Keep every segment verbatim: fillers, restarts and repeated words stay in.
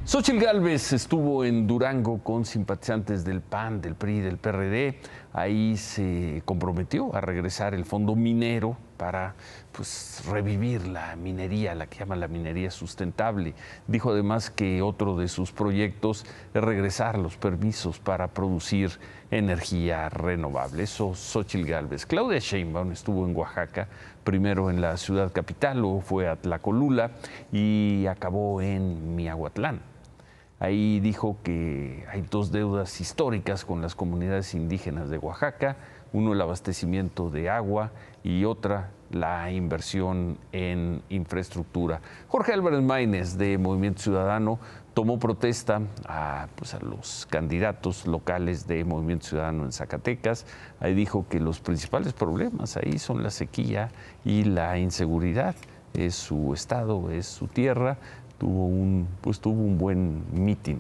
Xóchitl Gálvez estuvo en Durango con simpatizantes del P A N, del P R I, del P R D. Ahí se comprometió a regresar el fondo minero para pues, revivir la minería, la que llaman la minería sustentable. Dijo además que otro de sus proyectos es regresar los permisos para producir energía renovable. Eso Xóchitl Gálvez. Claudia Sheinbaum estuvo en Oaxaca, primero en la ciudad capital, luego fue a Tlacolula y acabó en Miahuatlán. Ahí dijo que hay dos deudas históricas con las comunidades indígenas de Oaxaca, uno el abastecimiento de agua y otra la inversión en infraestructura. Jorge Álvarez Maínez de Movimiento Ciudadano tomó protesta a, pues, a los candidatos locales de Movimiento Ciudadano en Zacatecas. Ahí dijo que los principales problemas ahí son la sequía y la inseguridad. Es su estado, es su tierra. Tuvo un, pues tuvo un buen mitin,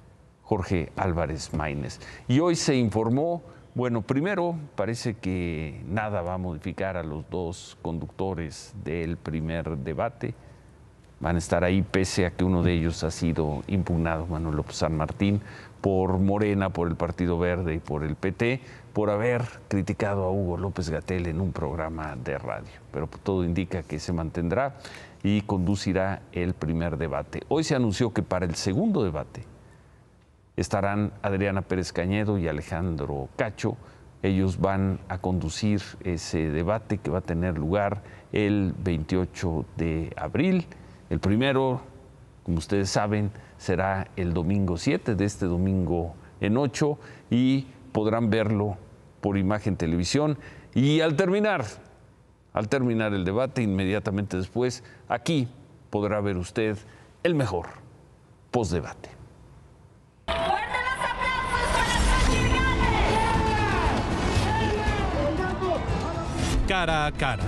Jorge Álvarez Maínez. Y hoy se informó, bueno, primero parece que nada va a modificar a los dos conductores del primer debate. Van a estar ahí pese a que uno de ellos ha sido impugnado, Manuel López San Martín, por Morena, por el Partido Verde y por el P T, por haber criticado a Hugo López-Gatell en un programa de radio. Pero todo indica que se mantendrá y conducirá el primer debate. Hoy se anunció que para el segundo debate estarán Adriana Pérez Cañedo y Alejandro Cacho. Ellos van a conducir ese debate que va a tener lugar el veintiocho de abril. El primero, como ustedes saben, será el domingo siete, de este domingo en ocho, y podrán verlo por Imagen Televisión. Y al terminar, al terminar el debate, inmediatamente después, aquí podrá ver usted el mejor postdebate. Cara a cara.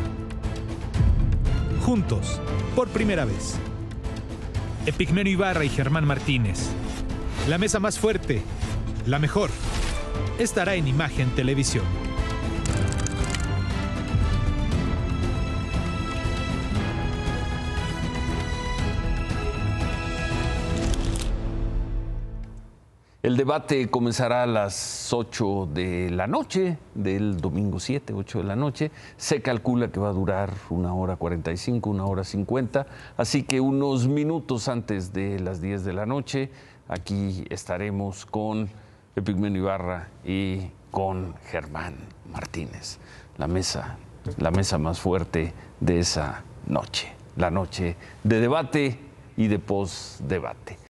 Juntos, por primera vez. Epigmenio Ibarra y Germán Martínez. La mesa más fuerte, la mejor, estará en Imagen Televisión. El debate comenzará a las ocho de la noche del domingo siete, ocho de la noche. Se calcula que va a durar una hora cuarenta y cinco, una hora cincuenta, así que unos minutos antes de las diez de la noche, aquí estaremos con Epigmenio Ibarra y con Germán Martínez. La mesa, la mesa más fuerte de esa noche, la noche de debate y de postdebate.